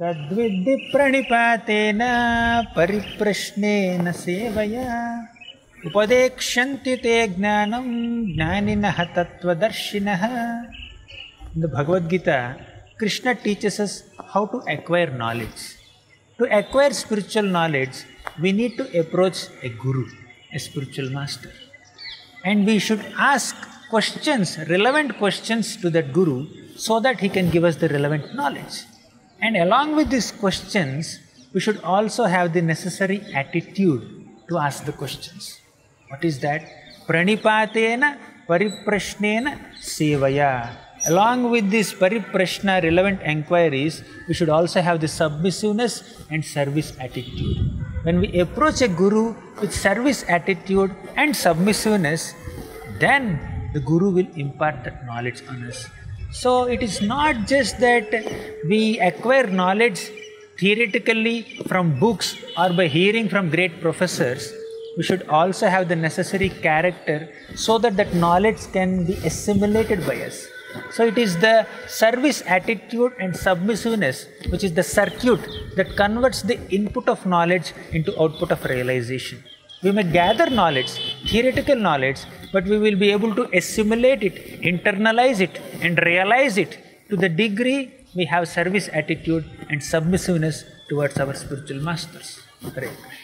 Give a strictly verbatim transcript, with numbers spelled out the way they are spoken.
Tadviddi pranipatena pariprashnena sevaya upadekshanti te jnanam jnaninaha tattvadarshinaha. In the Bhagavad Gita, Krishna teaches us how to acquire knowledge. To acquire spiritual knowledge, we need to approach a guru, a spiritual master. And we should ask questions, relevant questions to that guru so that he can give us the relevant knowledge. And along with these questions, we should also have the necessary attitude to ask the questions. What is that? Pranipatena pariprashnena sevaya. Along with these pariprashna, relevant enquiries, we should also have the submissiveness and service attitude. When we approach a guru with service attitude and submissiveness, then the guru will impart that knowledge on us. So it is not just that we acquire knowledge theoretically from books or by hearing from great professors. We should also have the necessary character so that that knowledge can be assimilated by us. So it is the service attitude and submissiveness which is the circuit that converts the input of knowledge into output of realization. We may gather knowledge, theoretical knowledge, but we will be able to assimilate it, internalize it and realize it to the degree we have service attitude and submissiveness towards our spiritual masters. Hare Krishna.